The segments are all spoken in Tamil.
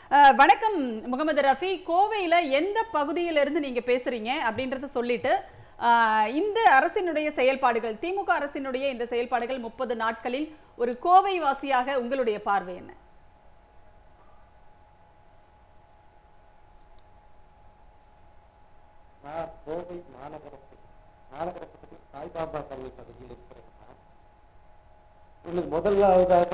வணக்கம் முகமது ரஃபி. கோவையில எந்த பகுதியிலிருந்து நீங்க பேசுறீங்க அப்படின்றத சொல்லிட்டு இந்த அரசினுடைய செயல்பாடுகள், திமுக அரசினுடைய இந்த செயல்பாடுகள் 30 நாட்களில் ஒரு கோவை வாசியாக உங்களுடைய பார்வை என்ன? நான் கோவை மாநகரத்துக்கு சாய்பாபா பள்ளி பகுதியில் இருக்கிறேன். உங்களுக்கு முதலாவதாக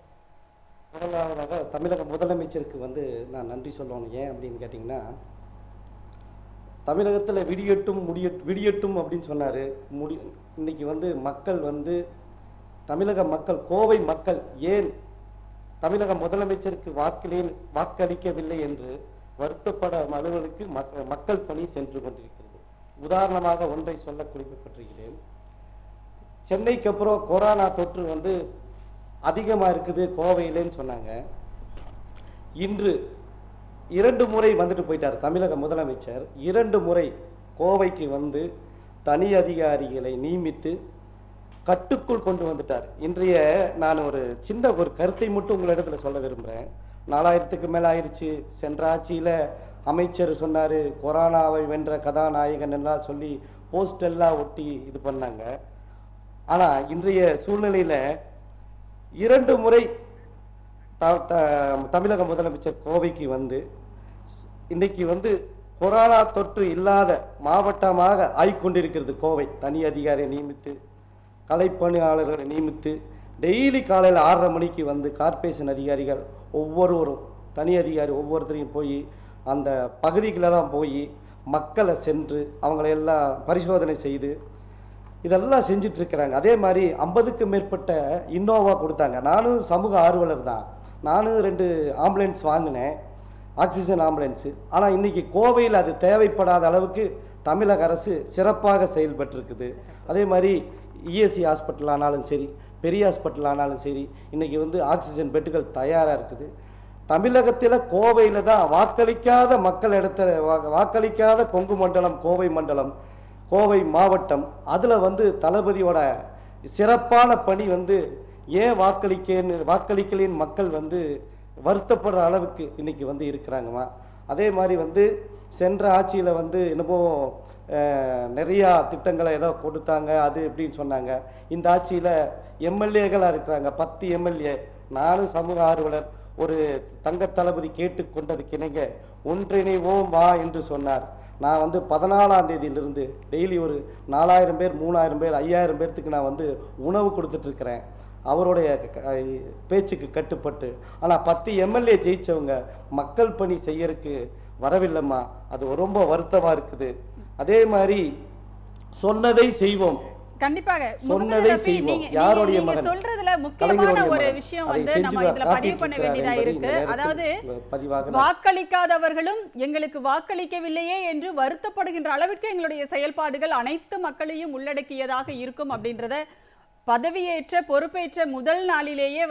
தமிழக முதலமைச்சருக்கு நான் நன்றி சொல்லணும். ஏன் அப்படின்னு கேட்டிங்கன்னா, தமிழகத்தில் விடியட்டும் அப்படின்னு சொன்னார். இன்னைக்கு மக்கள் தமிழக மக்கள், கோவை மக்கள் ஏன் தமிழக முதலமைச்சருக்கு வாக்களிக்கவில்லை என்று வருத்தப்படும் அளவுக்கு மக்கள் பணி சென்று கொண்டிருக்கிறது. உதாரணமாக ஒன்றை சொல்ல குறிப்பிட்டிருக்கிறேன். சென்னைக்கு அப்புறம் கொரோனா தொற்று அதிகமாக இருக்குது கோவையிலேன்னு சொன்னாங்க. இன்று 2 முறை வந்துட்டு போயிட்டார் தமிழக முதலமைச்சர். 2 முறை கோவைக்கு தனி அதிகாரிகளை நியமித்து கட்டுக்குள் கொண்டு வந்துட்டார். நான் ஒரு சின்ன கருத்தை மட்டும் உங்களிடத்தில் சொல்ல விரும்புகிறேன். 4000க்கு மேலே ஆயிடுச்சு. சென்ற ஆட்சியில் அமைச்சர் சொன்னார், கொரோனாவை வென்ற கதாநாயகன் எல்லாம் சொல்லி போஸ்டெல்லாம் ஒட்டி இது பண்ணாங்க. ஆனால் இன்றைய சூழ்நிலையில் 2 முறை தமிழக முதலமைச்சர் கோவைக்கு இன்னைக்கு கொரோனா தொற்று இல்லாத மாவட்டமாக ஆய்கொண்டிருக்கிறது கோவை. தனி அதிகாரியை நியமித்து, கலைப்பணியாளர்களை நியமித்து, டெய்லி காலையில் 6:30 மணிக்கு கார்ப்பரேஷன் அதிகாரிகள் ஒவ்வொருவரும், தனி அதிகாரி ஒவ்வொருத்தரையும் போய் அந்த பகுதிகளெல்லாம் போய் மக்களை சென்று அவங்களையெல்லாம் பரிசோதனை செய்து இதெல்லாம் செஞ்சிட்ருக்கிறாங்க. அதே மாதிரி 50க்கும் மேற்பட்ட இன்னோவா கொடுத்தாங்க. நானும் சமூக ஆர்வலர் தான். நானும் 2 ஆம்புலன்ஸ் வாங்கினேன், ஆக்சிஜன் ஆம்புலன்ஸு. ஆனால் இன்றைக்கி கோவையில் அது தேவைப்படாத அளவுக்கு தமிழக அரசு சிறப்பாக செயல்பட்டுருக்குது. அதே மாதிரி இஎஸ்சி ஹாஸ்பிட்டல் ஆனாலும் சரி, பெரிய ஹாஸ்பிட்டல் ஆனாலும் சரி, இன்றைக்கி ஆக்சிஜன் பெட்டுகள் தயாராக இருக்குது. தமிழகத்தில் கோவையில் தான் வாக்களிக்காத மக்கள் வாக்களிக்காத கொங்கு மண்டலம், கோவை மண்டலம், கோவை மாவட்டம். அதில் தளபதியோட சிறப்பான பணி ஏன் வாக்களிக்கலின் மக்கள் வருத்தப்படுற அளவுக்கு இன்றைக்கி இருக்கிறாங்கம்மா. அதே மாதிரி சென்ற ஆட்சியில் என்னமோ நிறையா திட்டங்களை ஏதோ கொடுத்தாங்க அது எப்படின்னு சொன்னாங்க. இந்த ஆட்சியில் எம்எல்ஏக்களாக இருக்கிறாங்க, 10 எம்எல்ஏ. நானும் சமூக ஆர்வலர். ஒரு தங்க தளபதி கேட்டுக்கொண்டதுக்கு இணங்க ஒன்றிணைவோம் வா என்று சொன்னார். நான் 14ஆம் தேதியிலிருந்து டெய்லி ஒரு 4000 பேர், 3000 பேர், 5000 பேர்த்துக்கு நான் உணவு கொடுத்துட்ருக்கிறேன், அவருடைய பேச்சுக்கு கட்டுப்பட்டு. ஆனால் 10 எம்எல்ஏ ஜெயித்தவங்க மக்கள் பணி செய்யறதுக்கு வரவில்லைம்மா. அது ரொம்ப வருத்தமாக இருக்குது. அதே மாதிரி சொன்னதை செய்வோம், கண்டிப்பாக சொன்னதை செய்வோம். யாருடைய மகன் சொல்றதுல முக்கியமான ஒரு விஷயம் நம்ம இதுல பதிவு பண்ண வேண்டியதா இருக்கு. அதாவது வாக்களிக்காதவர்களும் எங்களுக்கு வாக்களிக்கவில்லையே என்று வருத்தப்படுகின்ற அளவிற்கு எங்களுடைய செயல்பாடுகள் அனைத்து மக்களையும் உள்ளடக்கியதாக இருக்கும் அப்படின்றத பதவியேற்ற பொறுப்பேற்ற முதல் நாளிலேயே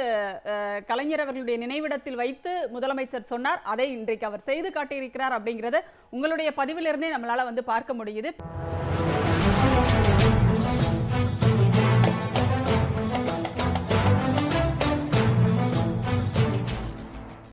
கலைஞர் அவர்களுடைய நினைவிடத்தில் வைத்து முதலமைச்சர் சொன்னார். அதை இன்றைக்கு அவர் செய்து காட்டியிருக்கிறார் அப்படிங்கிறத உங்களுடைய பதிவிலிருந்தே நம்மளால பார்க்க முடியுது.